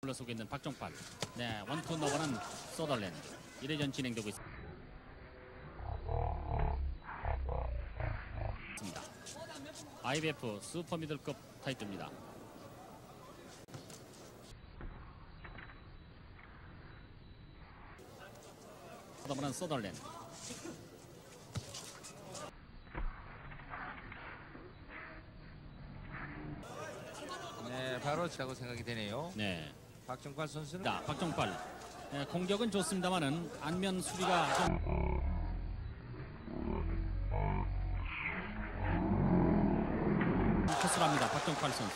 물러서고 있는 박종팔. 네, 원투 넘어는 서덜랜드. 1회전 진행되고 있습니다. IBF 슈퍼 미들급 타이틀입니다. 넘어는 서덜랜드. 네, 바로 차고 생각이 되네요. 네, 박종팔 선수는 자, 박종팔. 네, 공격은 좋습니다만은 안면 수비가 좀 허술합니다. 박종팔 선수.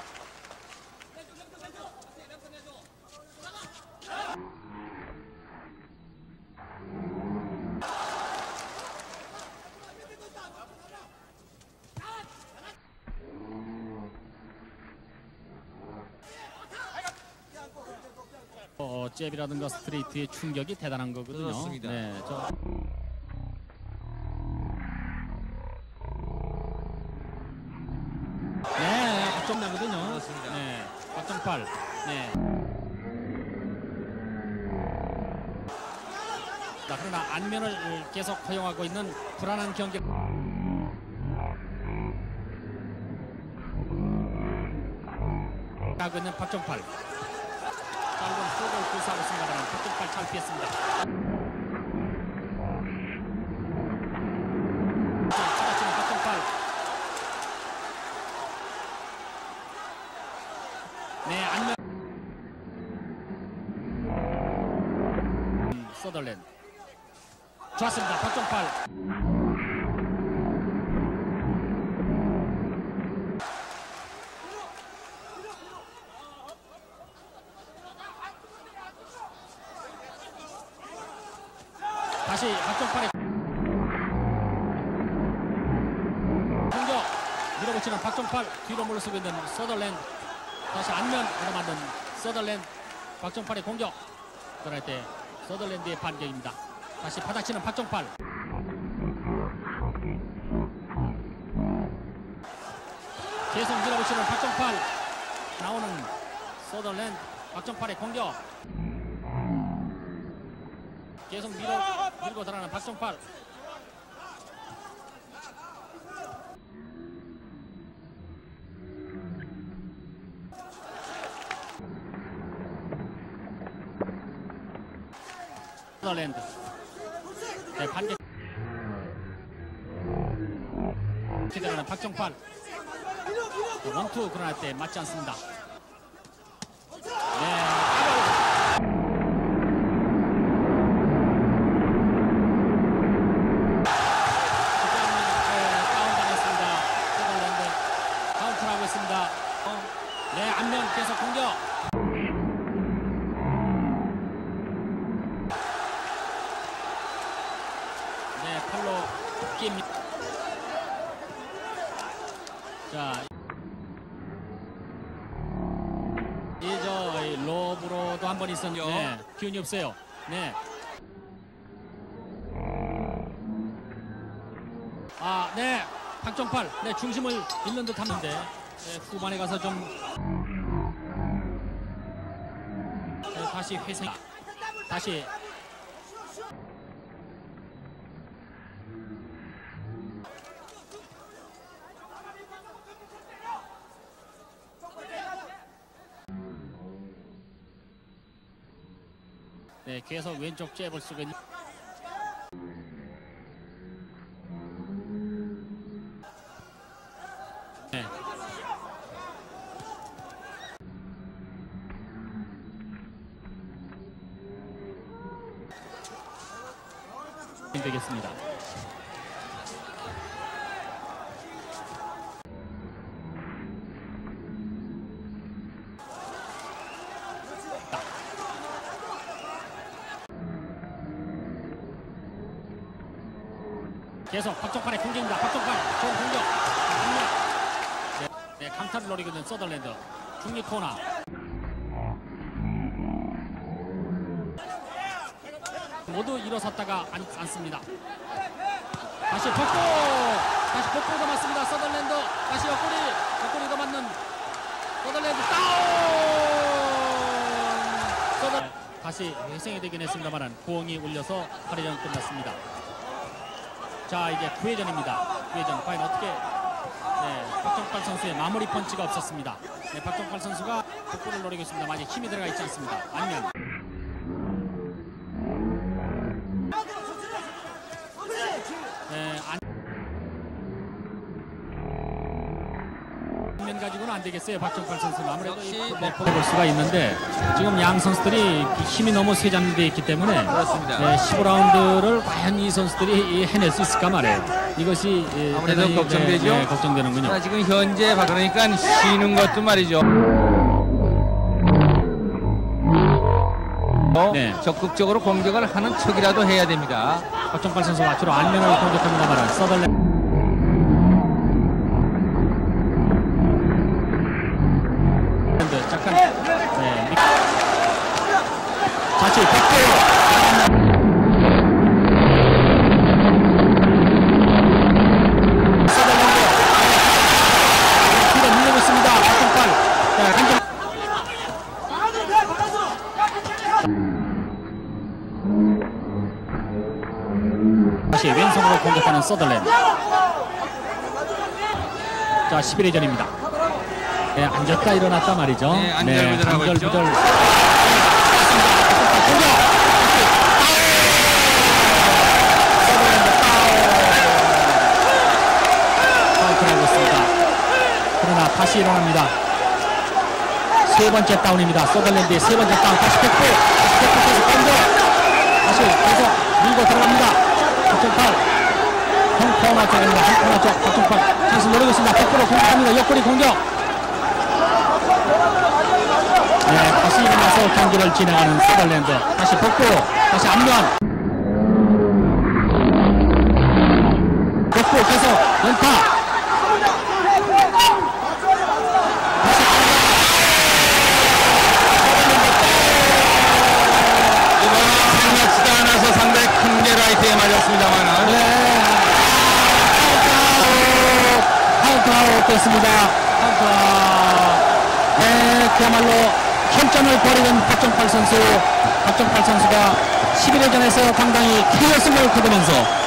잽이라든가 스트레이트의 충격이 대단한 거거든요. 그렇습니다. 네, 네, 박종나거든요. 그렇습니다. 네, 박종팔. 네. 자, 그러나 안면을 계속 허용하고 있는 불안한 경기. 하고 있는 박종팔. 짧은 후볼 구사하고 있습니다만 박종팔 잘 피했습니다. 받아치는 박종팔. 네, 안면 서덜랜드. 좋았습니다. 박종팔. 다시 박종팔의 공격. 밀어붙이는 박종팔. 뒤로 물러서고 있는 서덜랜드. 다시 안면 얻어맞는 서덜랜드. 박종팔의 공격. 그럴 때 서덜랜드의 반격입니다. 다시 받아치는 박종팔. 계속 밀어붙이는 박종팔. 나오는 서덜랜드. 박종팔의 공격. 계속 밀고 들어가는 박종팔. 서덜랜드. 네, 반격. 기다리는 박종팔. 원투 그러나 때 맞지 않습니다. 네. 네, 안면 계속 공격. 네, 팔로 끼입니다. 자, 이 로브로도 한 번 있었는데 네, 기운이 없어요. 네. 아, 네, 박종팔. 네, 중심을 잃는 듯하는데. 네, 후반에 가서 좀 네, 다시 회생. 다시 네, 계속 왼쪽 잽을 쓰고 있는 네. 되겠습니다. 계속 박종팔의 공격입니다. 박종팔 좋은 공격. 네, 네, 강타를 노리고 있는 서덜랜드. 중립 코너. 모두 일어섰다가 앉습니다. 다시 복부가 맞습니다. 서덜랜드. 다시 옆구리가 맞는 서덜랜드. 다운. 다시 회생이 되긴 했습니다만 부엉이 울려서 8회전 끝났습니다. 자, 이제 9회전입니다. 9회전 과연 어떻게 박정팔 선수의 마무리 펀치가 없었습니다. 박정팔 선수가 복부를 노리고 있습니다. 아직 힘이 들어가 있지 않습니다. 안면 안면 가지고는 안 되겠어요. 박정팔 선수는 아무래도 볼 수가 있는데 지금 양 선수들이 힘이 너무 쇠장되어 있기 때문에 그렇습니다. 15라운드를 과연 이 선수들이 해낼 수 있을까 말이에요. 이것이 아무래도 대단히, 걱정되죠. 걱정되는군요. 자, 지금 현재 그러니까 쉬는 것도 말이죠. 적극적으로 공격을 하는 척이라도 해야 됩니다. 박정팔 선수가 앞으로 안면을 공격합니다만 서덜랜드 잠깐 다시 백도 서덜랜드 뒤로 밀리고 있습니다. 박정팔 다시 왼손으로 공격하는 서덜랜드. 자, 11회전입니다. 앉았다 일어났다 말이죠. 안절부절하고 있죠. 파울을 있습니다. 그러나 다시 일어납니다. 세 번째 다운입니다. 서덜랜드의 세 번째 다운. 다시 백포. 다시 백포에서 던져. 다시 계속 밀고 들어갑니다. 박정팔. 펑펑 쪽입니다. 펑펑 쪽. 박정팔. 찬스 노리고 있습니다. 백포로 공격합니다. 옆구리 공격. 다시 일어나서 경기를 진행하는 서덜랜드. 다시 복부, 다시 앞면. 복부 계속 연타. 다시 이번엔 생각지도 않아서 상당히 큰 게 라이트에 맞았습니다만 카운트아웃 됐습니다. 카운트아웃. 그야말로 현점을 버리는 박정팔 선수. 박정팔 선수가 11회전에서 상당히 KO 승리를 거두면서